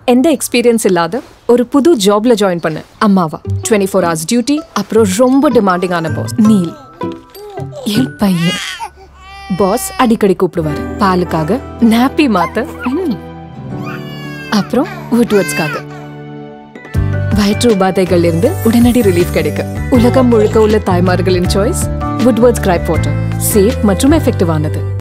எந்த எக்ஸ்பீரியன்ஸ் இல்லாத ஒரு புது ஜாப்ல ஜாயின் பண்ண அம்மாவா 24 hours டியூட்டி அப்புறம் ரொம்ப டிமாண்டிங்கான பாஸ் நீல் என் பையன் பாஸ் அடிக்கடி கூப்பிடுவாரு பாலுக்காக நாப்பி மாத்த அப்புறம் வுட்வர்ட்ஸ்க்காக வயிற்று உபாதைகள் இருந்து உடனடி ரிலீஃப் கிடைக்க உலகம் முழுக்க உள்ள தாய்மார்களின் choice Woodward's gripe water safe மற்றும் எஃபெக்டிவானது